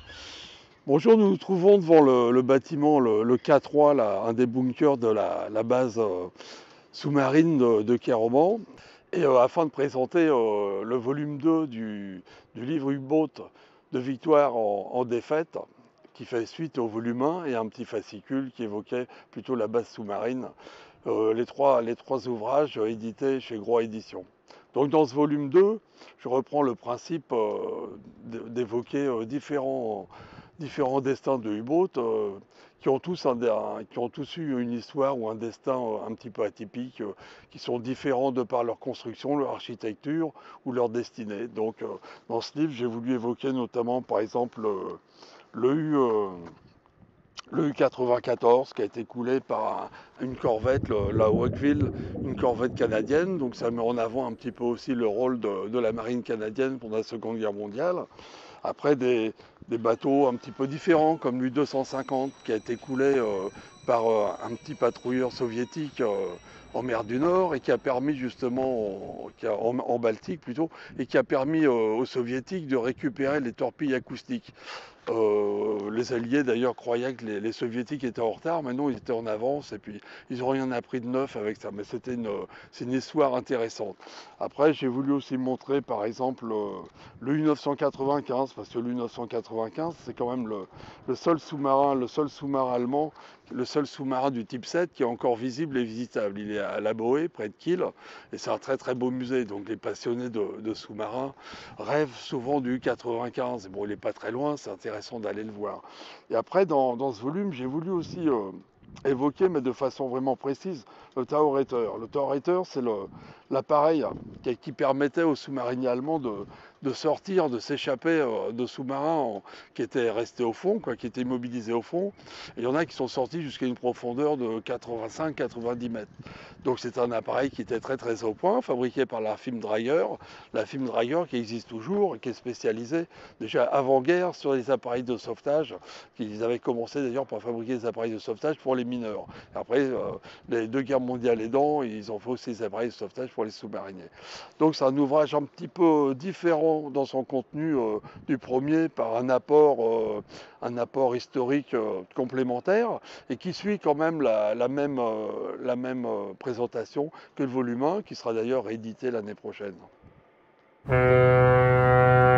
Bonjour, nous nous trouvons devant le bâtiment, le K3, là, un des bunkers de la base sous-marine de Kéroman. Et afin de présenter le volume 2 du livre U-Boat de Victoire en défaite, qui fait suite au volume 1 et un petit fascicule qui évoquait plutôt la base sous-marine, les trois ouvrages édités chez Groix Éditions. Donc dans ce volume 2, je reprends le principe d'évoquer différents destins de U-Boat qui ont tous eu une histoire ou un destin un petit peu atypique, qui sont différents de par leur construction, leur architecture ou leur destinée. Donc dans ce livre, j'ai voulu évoquer notamment par exemple le U, le U-94 qui a été coulé par une corvette, la Wakefield, une corvette canadienne. Donc ça met en avant un petit peu aussi le rôle de la marine canadienne pendant la Seconde Guerre mondiale. Après, des bateaux un petit peu différents, comme l'U-250, qui a été coulé par un petit patrouilleur soviétique en mer du Nord et qui a permis justement, en Baltique plutôt, et qui a permis aux soviétiques de récupérer les torpilles acoustiques. Les Alliés d'ailleurs croyaient que les Soviétiques étaient en retard, mais non, ils étaient en avance et puis ils n'ont rien appris de neuf avec ça. Mais c'est une histoire intéressante. Après, j'ai voulu aussi montrer par exemple le U-995, parce que le U-995 c'est quand même le seul sous-marin allemand, le seul sous-marin du type 7 qui est encore visible et visitable. Il est à La Boë, près de Kiel, et c'est un très très beau musée. Donc les passionnés de sous-marins rêvent souvent du U-95. Bon, il n'est pas très loin, c'est intéressant d'aller le voir. Et après, dans ce volume, j'ai voulu aussi évoquer, mais de façon vraiment précise, le Taureiter. Le Taureiter, c'est l'appareil qui permettait aux sous-mariniers allemands de sortir, de s'échapper de sous-marins qui étaient restés au fond, qui étaient immobilisés au fond. Et il y en a qui sont sortis jusqu'à une profondeur de 85-90 mètres. Donc c'est un appareil qui était très très au point, fabriqué par la Film Drager qui existe toujours et qui est spécialisée déjà avant-guerre sur les appareils de sauvetage. Ils avaient commencé d'ailleurs par fabriquer des appareils de sauvetage pour les mineurs. Après, les deux guerres mondiales aidant, ils ont fait aussi des appareils de sauvetage pour les sous-mariniers. Donc c'est un ouvrage un petit peu différent dans son contenu du premier, par un apport historique complémentaire, et qui suit quand même la même présentation que le volume 1, qui sera d'ailleurs réédité l'année prochaine.